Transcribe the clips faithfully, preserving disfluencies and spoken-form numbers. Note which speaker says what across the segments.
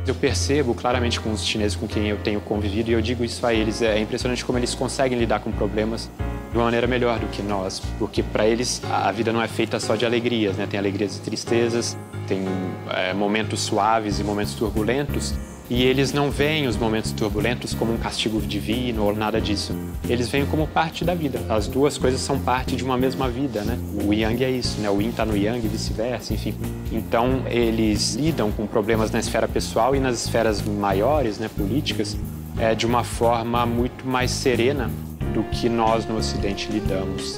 Speaker 1: Eu percebo claramente com os chineses com quem eu tenho convivido, e eu digo isso a eles, é impressionante como eles conseguem lidar com problemas de uma maneira melhor do que nós, porque para eles a vida não é feita só de alegrias, né? Tem alegrias e tristezas, tem é, momentos suaves e momentos turbulentos, e eles não veem os momentos turbulentos como um castigo divino ou nada disso. Eles veem como parte da vida. As duas coisas são parte de uma mesma vida, né? O Yang é isso, né? O Yin está no Yang e vice-versa, enfim. Então, eles lidam com problemas na esfera pessoal e nas esferas maiores, né, políticas, é, de uma forma muito mais serena do que nós no Ocidente lidamos.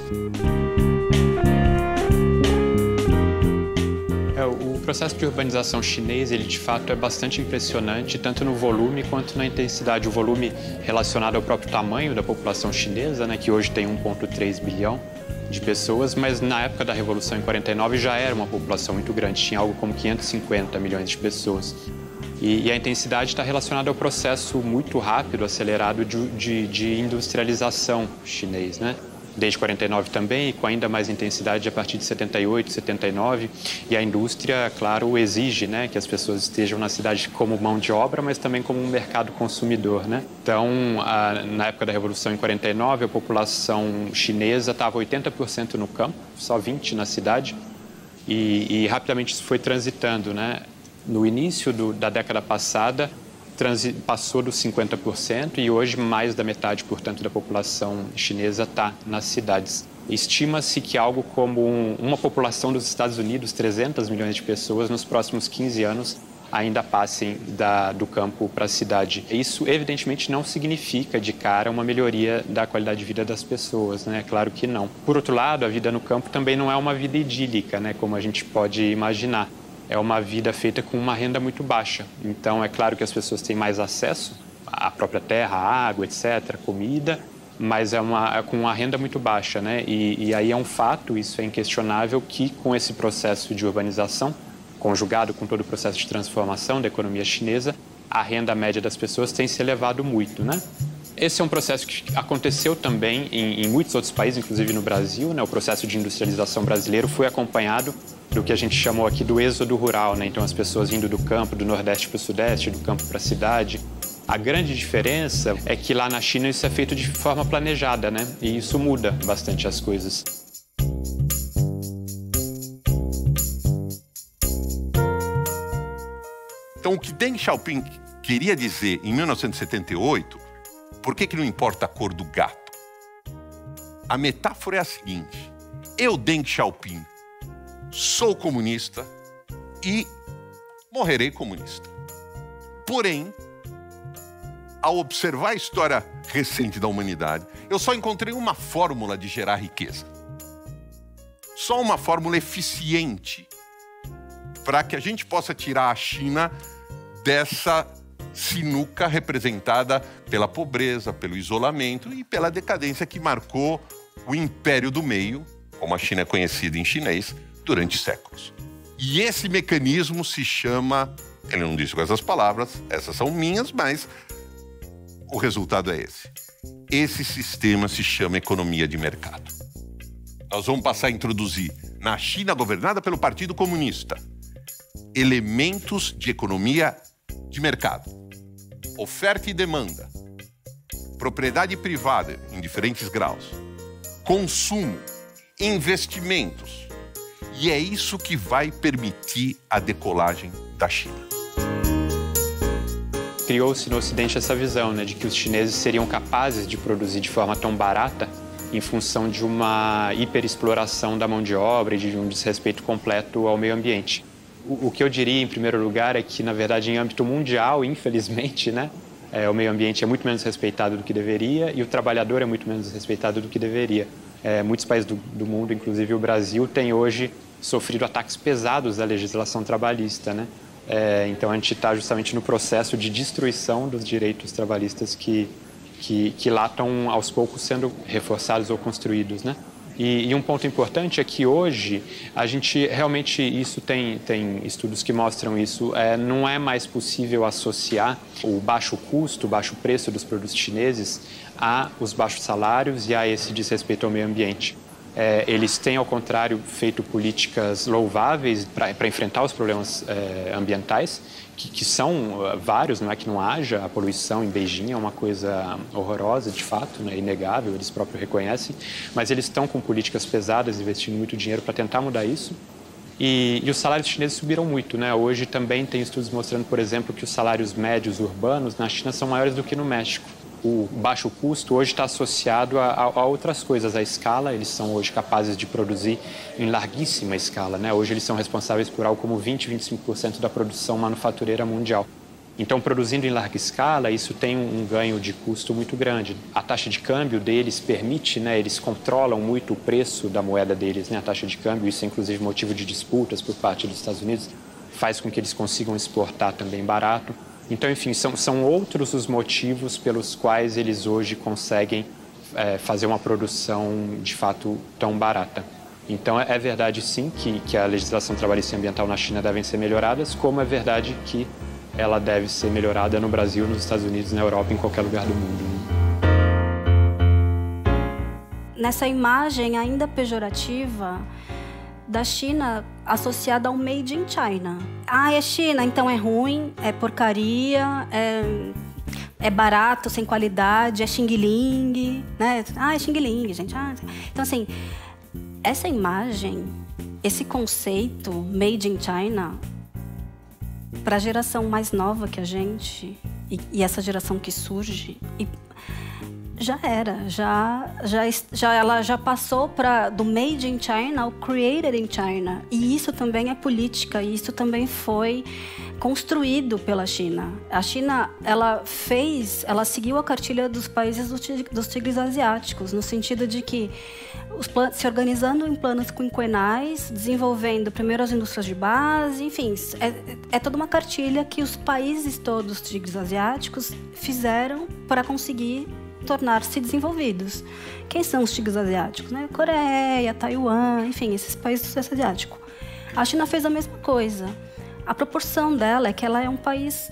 Speaker 1: O processo de urbanização chinês, ele de fato é bastante impressionante, tanto no volume quanto na intensidade. O volume relacionado ao próprio tamanho da população chinesa, né, que hoje tem um vírgula três bilhão de pessoas, mas na época da Revolução em quarenta e nove já era uma população muito grande, tinha algo como quinhentos e cinquenta milhões de pessoas. E, e a intensidade está relacionada ao processo muito rápido, acelerado de, de, de industrialização chinês, né? Desde quarenta e nove também, e com ainda mais intensidade a partir de setenta e oito, setenta e nove. E a indústria, claro, exige, né, que as pessoas estejam na cidade como mão de obra, mas também como um mercado consumidor, né? Então, a, na época da Revolução em quarenta e nove, a população chinesa estava oitenta por cento no campo, só vinte por cento na cidade, e, e rapidamente isso foi transitando, né? No início do, da década passada, Transi passou dos cinquenta por cento e hoje mais da metade, portanto, da população chinesa está nas cidades. Estima-se que algo como um, uma população dos Estados Unidos, trezentos milhões de pessoas, nos próximos quinze anos ainda passem da, do campo para a cidade. Isso, evidentemente, não significa de cara uma melhoria da qualidade de vida das pessoas, né? Claro que não. Por outro lado, a vida no campo também não é uma vida idílica, né? Como a gente pode imaginar. É uma vida feita com uma renda muito baixa. Então, é claro que as pessoas têm mais acesso à própria terra, à água, etcétera, comida, mas é, uma, é com uma renda muito baixa, né? E, e aí é um fato, isso é inquestionável, que com esse processo de urbanização, conjugado com todo o processo de transformação da economia chinesa, a renda média das pessoas tem se elevado muito, né? Esse é um processo que aconteceu também em, em muitos outros países, inclusive no Brasil, né? O processo de industrialização brasileiro foi acompanhado do que a gente chamou aqui do êxodo rural, né? Então, as pessoas indo do campo, do Nordeste para o Sudeste, do campo para a cidade. A grande diferença é que lá na China isso é feito de forma planejada, né? E isso muda bastante as coisas.
Speaker 2: Então, o que Deng Xiaoping queria dizer em mil novecentos e setenta e oito, por que que não importa a cor do gato? A metáfora é a seguinte: eu, Deng Xiaoping, sou comunista e morrerei comunista. Porém, ao observar a história recente da humanidade, eu só encontrei uma fórmula de gerar riqueza. Só uma fórmula eficiente para que a gente possa tirar a China dessa sinuca representada pela pobreza, pelo isolamento e pela decadência que marcou o Império do Meio, como a China é conhecida em chinês, durante séculos. E esse mecanismo se chama, ele não disse com essas palavras, essas são minhas, mas o resultado é esse. Esse sistema se chama economia de mercado. Nós vamos passar a introduzir na China governada pelo Partido Comunista elementos de economia de mercado. Oferta e demanda, propriedade privada em diferentes graus, consumo, investimentos. E é isso que vai permitir a decolagem da China.
Speaker 1: Criou-se no Ocidente essa visão, né, de que os chineses seriam capazes de produzir de forma tão barata em função de uma hiperexploração da mão de obra e de um desrespeito completo ao meio ambiente. O, o que eu diria, em primeiro lugar, é que, na verdade, em âmbito mundial, infelizmente, né, é, o meio ambiente é muito menos respeitado do que deveria e o trabalhador é muito menos respeitado do que deveria. É, muitos países do, do mundo, inclusive o Brasil, têm hoje sofrido ataques pesados da legislação trabalhista, né? É, então, a gente está justamente no processo de destruição dos direitos trabalhistas que, que, que lá estão, aos poucos, sendo reforçados ou construídos, né? E, e um ponto importante é que hoje, a gente realmente, isso tem, tem estudos que mostram isso, é, não é mais possível associar o baixo custo, o baixo preço dos produtos chineses a os baixos salários e a esse desrespeito ao meio ambiente. É, eles têm, ao contrário, feito políticas louváveis para enfrentar os problemas é, ambientais, que, que são uh, vários, não é que não haja. A poluição em Beijing é uma coisa horrorosa, de fato, né, inegável, eles próprios reconhecem, mas eles estão com políticas pesadas, investindo muito dinheiro para tentar mudar isso. E, e os salários chineses subiram muito, né? Hoje também tem estudos mostrando, por exemplo, que os salários médios urbanos na China são maiores do que no México. O baixo custo hoje está associado a, a, a outras coisas, a escala. Eles são hoje capazes de produzir em larguíssima escala, né? Hoje eles são responsáveis por algo como vinte, vinte e cinco por cento da produção manufatureira mundial. Então, produzindo em larga escala, isso tem um, um ganho de custo muito grande. A taxa de câmbio deles permite, né? Eles controlam muito o preço da moeda deles, né? A taxa de câmbio, isso é inclusive motivo de disputas por parte dos Estados Unidos, faz com que eles consigam exportar também barato. Então, enfim, são, são outros os motivos pelos quais eles hoje conseguem é, fazer uma produção, de fato, tão barata. Então, é, é verdade, sim, que, que a legislação trabalhista e ambiental na China devem ser melhoradas, como é verdade que ela deve ser melhorada no Brasil, nos Estados Unidos, na Europa, em qualquer lugar do mundo.
Speaker 3: Nessa imagem ainda pejorativa da China associada ao Made in China. Ah, é China, então é ruim, é porcaria, é, é barato, sem qualidade, é xing-ling, né? Ah, é xing-ling, gente. Ah, então, assim, essa imagem, esse conceito Made in China, para a geração mais nova que a gente, e, e essa geração que surge, e, já era, já, já, já, ela já passou pra, do Made in China ao Created in China. E isso também é política, e isso também foi construído pela China. A China, ela fez, ela seguiu a cartilha dos países dos tigres asiáticos, no sentido de que os planos, se organizando em planos quinquenais, desenvolvendo primeiro as indústrias de base, enfim, é, é toda uma cartilha que os países todos tigres asiáticos fizeram para conseguir tornar-se desenvolvidos. Quem são os tigres asiáticos? Né? Coreia, Taiwan, enfim, esses países do Sudeste Asiático. A China fez a mesma coisa. A proporção dela é que ela é um país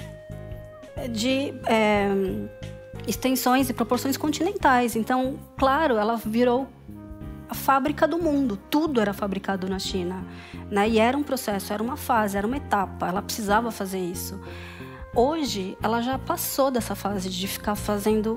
Speaker 3: de é, extensões e proporções continentais. Então, claro, ela virou a fábrica do mundo. Tudo era fabricado na China, né? E era um processo, era uma fase, era uma etapa. Ela precisava fazer isso. Hoje, ela já passou dessa fase de ficar fazendo...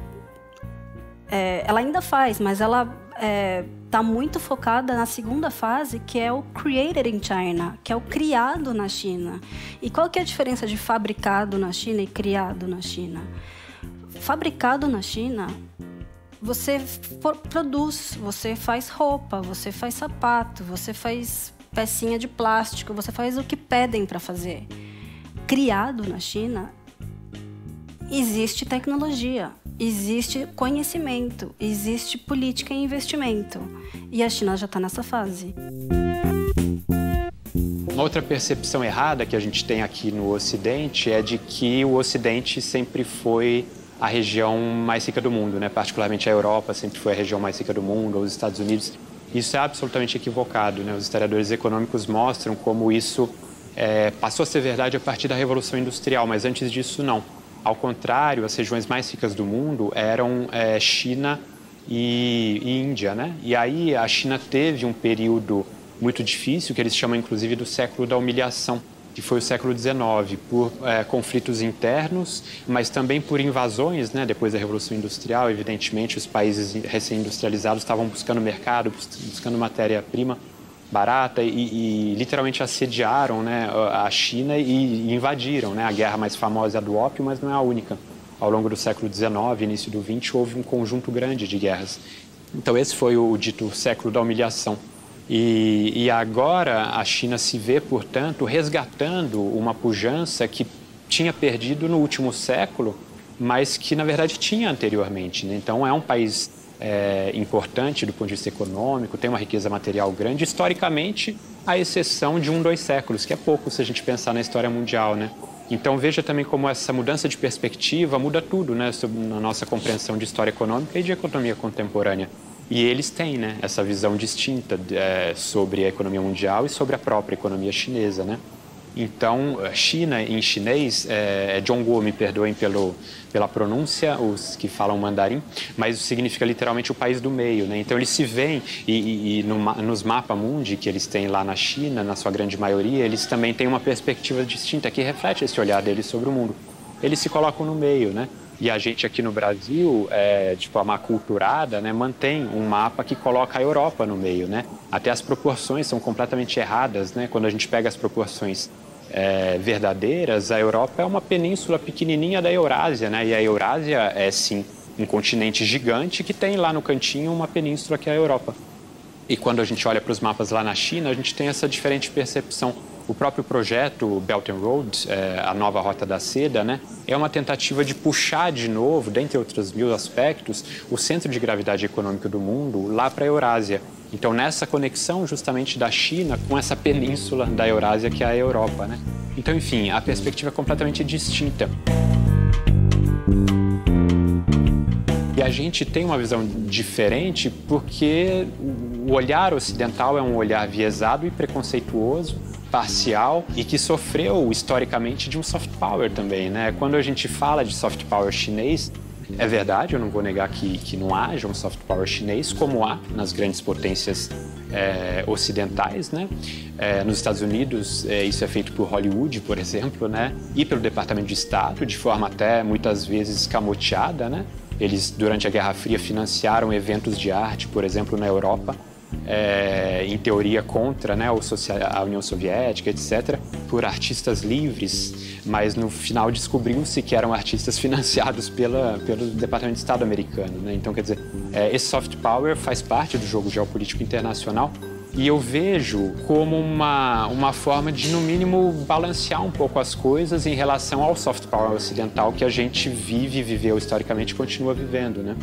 Speaker 3: É, ela ainda faz, mas ela está é, muito focada na segunda fase, que é o Created in China, que é o criado na China. E qual que é a diferença de fabricado na China e criado na China? Fabricado na China, você produz, você faz roupa, você faz sapato, você faz pecinha de plástico, você faz o que pedem para fazer. Criado na China, existe tecnologia. Existe conhecimento, existe política e investimento. E a China já está nessa fase.
Speaker 1: Uma outra percepção errada que a gente tem aqui no Ocidente é de que o Ocidente sempre foi a região mais rica do mundo, né? Particularmente a Europa sempre foi a região mais rica do mundo, ou os Estados Unidos. Isso é absolutamente equivocado, né? Os historiadores econômicos mostram como isso é, passou a ser verdade a partir da Revolução Industrial, mas antes disso não. Ao contrário, as regiões mais ricas do mundo eram é, China e, e Índia, né? E aí a China teve um período muito difícil, que eles chamam inclusive do século da humilhação, que foi o século dezenove, por é, conflitos internos, mas também por invasões, né? Depois da Revolução Industrial, evidentemente, os países recém-industrializados estavam buscando mercado, buscando matéria-prima barata e, e literalmente assediaram, né, a China e, e invadiram, né? A guerra mais famosa é a do ópio, mas não é a única. Ao longo do século dezenove, início do vinte, houve um conjunto grande de guerras. Então esse foi o dito século da humilhação. E, e agora a China se vê, portanto, resgatando uma pujança que tinha perdido no último século, mas que na verdade tinha anteriormente, né? Então é um país É, importante do ponto de vista econômico, tem uma riqueza material grande, historicamente, à exceção de um, dois séculos, que é pouco se a gente pensar na história mundial, né? Então veja também como essa mudança de perspectiva muda tudo, né, na nossa compreensão de história econômica e de economia contemporânea. E eles têm, né, essa visão distinta é, sobre a economia mundial e sobre a própria economia chinesa, né? Então, China, em chinês, é Zhongguo, me perdoem pelo, pela pronúncia, os que falam mandarim, mas significa literalmente o país do meio, né? Então, eles se veem, e, e, e no, nos Mapa Mundi que eles têm lá na China, na sua grande maioria, eles também têm uma perspectiva distinta que reflete esse olhar deles sobre o mundo. Eles se colocam no meio, né? E a gente aqui no Brasil, é, de forma aculturada, né, mantém um mapa que coloca a Europa no meio, né? Até as proporções são completamente erradas, né? Quando a gente pega as proporções é, verdadeiras, a Europa é uma península pequenininha da Eurásia, né? E a Eurásia é, sim, um continente gigante que tem lá no cantinho uma península que é a Europa. E quando a gente olha para os mapas lá na China, a gente tem essa diferente percepção. O próprio projeto Belt and Road, é, a nova Rota da Seda, né, é uma tentativa de puxar de novo, dentre outros mil aspectos, o centro de gravidade econômico do mundo lá para a Eurásia. Então, nessa conexão justamente da China com essa península da Eurásia que é a Europa, né? Então, enfim, a perspectiva é completamente distinta. E a gente tem uma visão diferente porque o olhar ocidental é um olhar viesado e preconceituoso, parcial e que sofreu historicamente de um soft power também, né? Quando a gente fala de soft power chinês, é verdade, eu não vou negar que, que não haja um soft power chinês, como há nas grandes potências é, ocidentais, né? É, nos Estados Unidos, é, isso é feito por Hollywood, por exemplo, né? E pelo Departamento de Estado, de forma até muitas vezes escamoteada, né? Eles, durante a Guerra Fria, financiaram eventos de arte, por exemplo, na Europa, É, em teoria contra, né, a União Soviética, etcétera, por artistas livres, mas no final descobriu-se que eram artistas financiados pela, pelo Departamento de Estado americano, né? Então, quer dizer, é, esse soft power faz parte do jogo geopolítico internacional e eu vejo como uma, uma forma de, no mínimo, balancear um pouco as coisas em relação ao soft power ocidental que a gente vive, viveu historicamente e continua vivendo, né?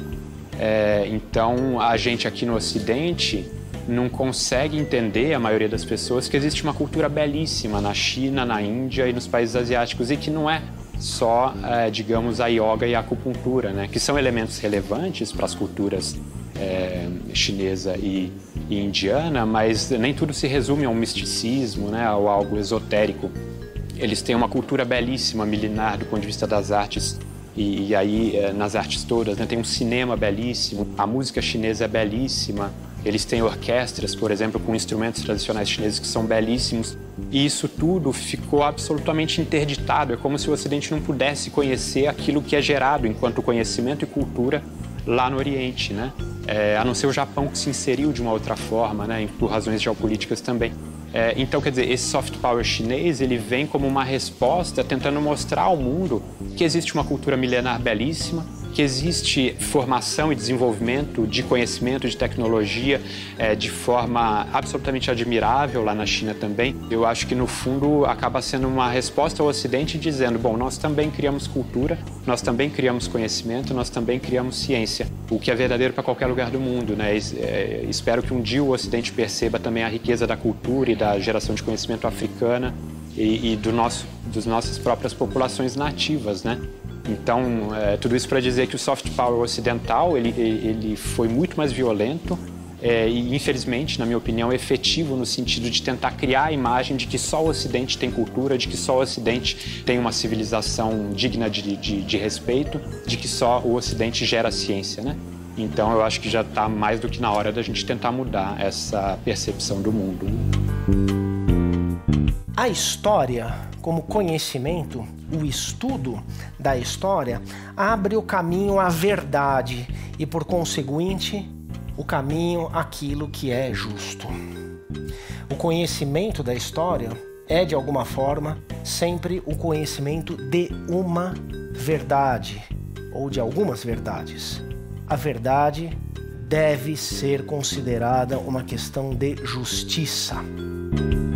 Speaker 1: É, então, a gente aqui no Ocidente não consegue entender, a maioria das pessoas, que existe uma cultura belíssima na China, na Índia e nos países asiáticos e que não é só, é, digamos, a yoga e a acupuntura, né? Que são elementos relevantes para as culturas é, chinesa e, e indiana, mas nem tudo se resume a um misticismo, né? Ou algo esotérico. Eles têm uma cultura belíssima, milenar, do ponto de vista das artes. E, e aí, nas artes todas, né, tem um cinema belíssimo, a música chinesa é belíssima, eles têm orquestras, por exemplo, com instrumentos tradicionais chineses que são belíssimos. E isso tudo ficou absolutamente interditado, é como se o Ocidente não pudesse conhecer aquilo que é gerado enquanto conhecimento e cultura lá no Oriente, né? É, a não ser o Japão, que se inseriu de uma outra forma, né, por razões geopolíticas também. É, então, quer dizer, esse soft power chinês, ele vem como uma resposta tentando mostrar ao mundo que existe uma cultura milenar belíssima, que existe formação e desenvolvimento de conhecimento, de tecnologia é, de forma absolutamente admirável lá na China também. Eu acho que, no fundo, acaba sendo uma resposta ao Ocidente dizendo, bom, nós também criamos cultura, nós também criamos conhecimento, nós também criamos ciência, o que é verdadeiro para qualquer lugar do mundo, né? É, espero que um dia o Ocidente perceba também a riqueza da cultura e da geração de conhecimento africana e, e do nosso, das nossas próprias populações nativas, né? Então, é, tudo isso para dizer que o soft power ocidental ele, ele foi muito mais violento é, e, infelizmente, na minha opinião, efetivo no sentido de tentar criar a imagem de que só o Ocidente tem cultura, de que só o Ocidente tem uma civilização digna de, de, de respeito, de que só o Ocidente gera ciência, né? Então, eu acho que já está mais do que na hora da gente tentar mudar essa percepção do mundo.
Speaker 4: A história, como conhecimento, o estudo da história, abre o caminho à verdade e, por conseguinte, o caminho àquilo que é justo. O conhecimento da história é, de alguma forma, sempre o conhecimento de uma verdade, ou de algumas verdades. A verdade deve ser considerada uma questão de justiça.